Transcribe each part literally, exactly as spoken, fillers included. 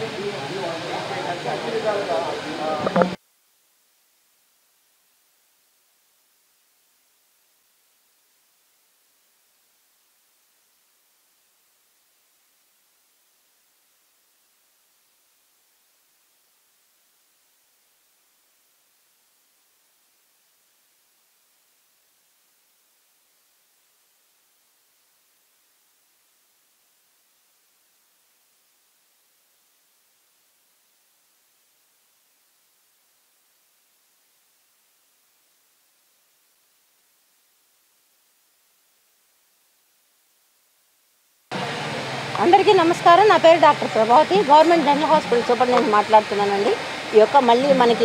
అందరికీ నమస్కారం. నా పేరు doctor Prabhavati, government dental hospital superintendent మాట్లాడుతున్నానండి. ఈ యొక్క మళ్ళీ మనకి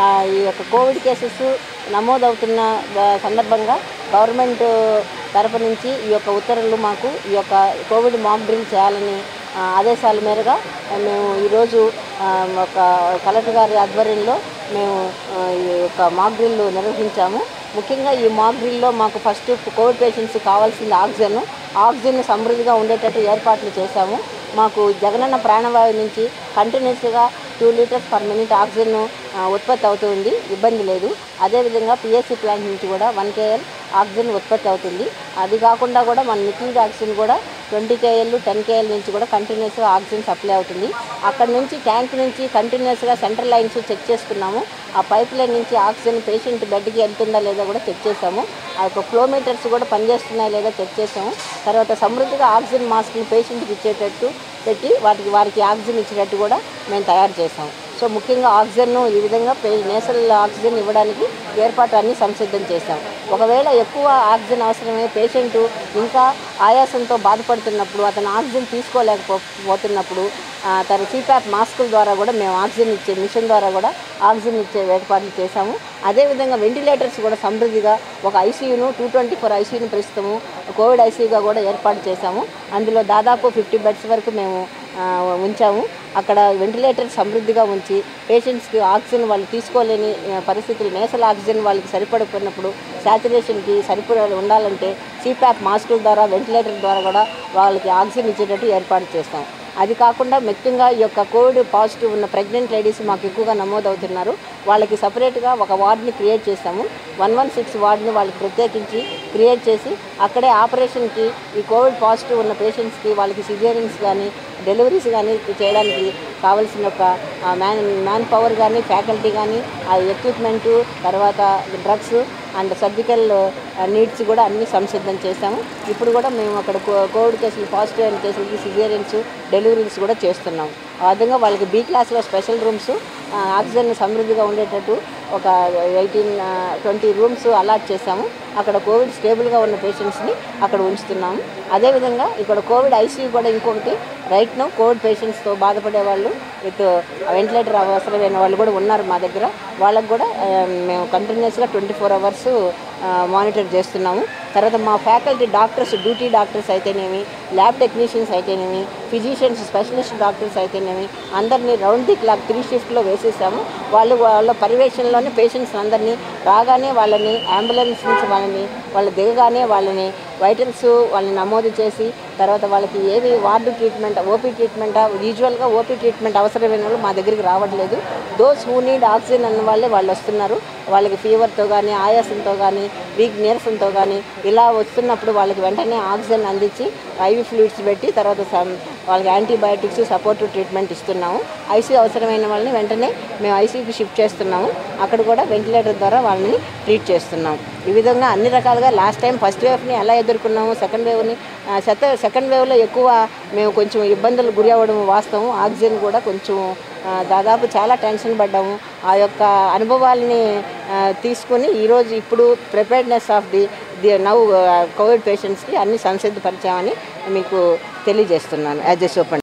ఈ యొక్క కోవిడ్ కేసెస్ నమోదవుతున్న సందర్భంగా గవర్నమెంట్ తరపు నుంచి ఈ యొక్క ఉత్తర్వులు మాకు ఈ యొక్క కోవిడ్ మాక్ డ్రిల్ చేయాలని ఆదేశాల మేరగా మేము ఈరోజు ఒక కలెక్టర్ గారి ఆధ్వర్యంలో మేము ఈ యొక్క మాక్ డ్రిల్ నిర్వహించాము. ముఖ్యంగా ఈ మాక్ డ్రిల్లో మాకు ఫస్ట్ కోవిడ్ పేషెంట్స్ కావాల్సింది ఆక్సిజన్ ఆక్సిజన్ సమృద్ధిగా ఉండేటట్టు ఏర్పాట్లు చేశాము. మాకు జగనన్న ప్రాణవాయు నుంచి కంటిన్యూస్గా two litres per minute oxygen ఉత్పత్తి అవుతుంది, ఇబ్బంది లేదు. అదేవిధంగా పిఎస్సి ప్లాంట్ నుంచి కూడా వన్ కేఎల్ ఆక్సిజన్ ఉత్పత్తి అవుతుంది. అది కాకుండా కూడా మన లిక్విడ్ ఆక్సిజన్ కూడా ట్వంటీ కేఎల్ టెన్ కేఎల్ నుంచి కూడా కంటిన్యూస్గా ఆక్సిజన్ సప్లై అవుతుంది. అక్కడ నుంచి ట్యాంక్ నుంచి కంటిన్యూస్గా సెంట్రల్ లైన్స్ చెక్ చేసుకున్నాము. ఆ పైప్ లైన్ నుంచి ఆక్సిజన్ పేషెంట్ బెడ్కి వెళ్తుందా లేదా కూడా చెక్ చేసాము. ఆ యొక్క ఫ్లోమీటర్స్ కూడా పనిచేస్తున్నాయా లేదా చెక్ చేసాము. తర్వాత సమృద్ధిగా ఆక్సిజన్ మాస్క్లు పేషెంట్కి ఇచ్చేటట్టు పెట్టి వాటికి వారికి ఆక్సిజన్ ఇచ్చేటట్టు కూడా మేము తయారు చేసాము. సో ముఖ్యంగా ఆక్సిజన్ను ఈ విధంగా పే నేషనల్ ఆక్సిజన్ ఇవ్వడానికి ఏర్పాటు అన్నీ సంసిద్ధం చేశాం. ఒకవేళ ఎక్కువ ఆక్సిజన్ అవసరమే పేషెంటు ఇంకా ఆయాసంతో బాధపడుతున్నప్పుడు అతను ఆక్సిజన్ తీసుకోలేకపోతున్నప్పుడు తన సీప్యాప్ మాస్కుల ద్వారా కూడా మేము ఆక్సిజన్ ఇచ్చే మిషన్ ద్వారా కూడా ఆక్సిజన్ ఇచ్చే ఏర్పాట్లు చేశాము. అదేవిధంగా వెంటిలేటర్స్ కూడా సమృద్ధిగా ఒక ఐసీయూను టూ ట్వంటీ ఫోర్ ఐసీయూను ప్రస్తుతము కోవిడ్ ఐసీయూగా కూడా ఏర్పాటు చేశాము. అందులో దాదాపు ఫిఫ్టీ బెడ్స్ వరకు మేము ఉంచాము. అక్కడ వెంటిలేటర్ సమృద్ధిగా ఉంచి పేషెంట్స్కి ఆక్సిజన్ వాళ్ళు తీసుకోలేని పరిస్థితులు నేసల్ ఆక్సిజన్ వాళ్ళకి సరిపడకున్నప్పుడు శాచురేషన్కి సరిపడ ఉండాలంటే సీప్యాప్ మాస్కుల ద్వారా వెంటిలేటర్ ద్వారా కూడా వాళ్ళకి ఆక్సిజన్ ఇచ్చేటట్టు ఏర్పాటు చేస్తాం. అది కాకుండా ముఖ్యంగా ఈ యొక్క కోవిడ్ పాజిటివ్ ఉన్న ప్రెగ్నెంట్ లేడీస్ మాకు ఎక్కువగా నమోదవుతున్నారు. వాళ్ళకి సపరేట్గా ఒక వార్డ్ని క్రియేట్ చేస్తాము. వన్ వన్ సిక్స్ వార్డ్ని వాళ్ళకి ప్రత్యేకించి క్రియేట్ చేసి అక్కడే ఆపరేషన్కి ఈ కోవిడ్ పాజిటివ్ ఉన్న పేషెంట్స్కి వాళ్ళకి సిజేరియన్స్ కానీ డెలివరీస్ కానీ చేయడానికి కావాల్సిన ఒక మ్యాన్ మ్యాన్ పవర్ కానీ ఫ్యాకల్టీ కానీ ఆ ఎక్విప్మెంటు తర్వాత డ్రగ్స్ అండ్ సర్జికల్ నీడ్స్ కూడా అన్నీ సంసిద్ధం చేస్తాము. ఇప్పుడు కూడా మేము అక్కడ కోవిడ్ కేసులు పాజిటివ్ అయిన కేసులకి సిజేరియన్స్ డెలివరీస్ కూడా చేస్తున్నాము. ఆ విధంగా వాళ్ళకి బీ క్లాస్లో స్పెషల్ రూమ్స్ ఆక్సిజన్ సమృద్ధిగా ఉండేటట్టు ఒక ఎయిటీన్ ట్వంటీ రూమ్స్ అలాట్ చేశాము. అక్కడ కోవిడ్ స్టేబుల్గా ఉన్న పేషెంట్స్ని అక్కడ ఉంచుతున్నాము. అదేవిధంగా ఇక్కడ కోవిడ్ ఐసీయూ కూడా ఇంకొకటి రైట్ నో కోవిడ్ పేషెంట్స్తో బాధపడే వాళ్ళు విత్ వెంటిలేటర్ అవసరమైన వాళ్ళు కూడా ఉన్నారు మా దగ్గర. వాళ్ళకు కూడా మేము కంటిన్యూస్గా ట్వంటీ ఫోర్ అవర్స్ మానిటర్ చేస్తున్నాము. తర్వాత మా ఫ్యాకల్టీ డాక్టర్స్ డ్యూటీ డాక్టర్స్ అయితేనేమి, ల్యాబ్ టెక్నీషియన్స్ అయితేనేమి, ఫిజిషియన్స్ స్పెషలిస్ట్ డాక్టర్స్ అయితేనేమి అందరినీ రౌండ్ ది క్లాక్ త్రీ షిఫ్ట్లో వేసేసాము. వాళ్ళు వాళ్ళ పర్యవేక్షణలోనే పేషెంట్స్ అందరినీ రాగానే వాళ్ళని అంబులెన్స్ నుంచి వాళ్ళని వాళ్ళు దిగగానే వాళ్ళని వైటల్స్ వాళ్ళని నమోదు చేసి తర్వాత వాళ్ళకి ఏది వార్డు ట్రీట్మెంట్ ఓపీ ట్రీట్మెంట్ యూజువల్గా ఓపీ ట్రీట్మెంట్ అవసరమైన వాళ్ళు మా దగ్గరికి రావట్లేదు. దోస్ హూ నీడ్ ఆక్సిజన్ అన్న వాళ్ళే వాళ్ళు వస్తున్నారు. వాళ్ళకి ఫీవర్తో కానీ ఆయాసంతో కానీ వీక్ నీరసంతో కానీ ఇలా వస్తున్నప్పుడు వాళ్ళకి వెంటనే ఆక్సిజన్ అందించి ఐవి ఫ్లూయిడ్స్ పెట్టి తర్వాత వాళ్ళకి యాంటీబయాటిక్స్ సపోర్టివ్ ట్రీట్మెంట్ ఇస్తున్నాము. ఐసీయూ అవసరమైన వాళ్ళని వెంటనే మేము ఐసీయూకి షిఫ్ట్ చేస్తున్నాము. అక్కడ కూడా వెంటిలేటర్ ద్వారా వాళ్ళని ట్రీట్ చేస్తున్నాము. ఈ విధంగా అన్ని రకాలుగా లాస్ట్ టైం ఫస్ట్ వేవ్ని ఎలా ఎదుర్కొన్నాము, సెకండ్ వేవ్ని సెత సెకండ్ వేవ్లో ఎక్కువ మేము కొంచెం ఇబ్బందులు గురి అవ్వడం వాస్తవం. ఆక్సిజన్ కూడా కొంచెం దాదాపు చాలా టెన్షన్ పడ్డాము. ఆ యొక్క అనుభవాల్ని తీసుకొని ఈరోజు ఇప్పుడు preparedness of the the now covid పేషెంట్స్కి అన్ని సంసిద్ధపరిచామని మీకు తెలియజేస్తున్నాను యాజ్ ఎ సూపరింటెండెంట్.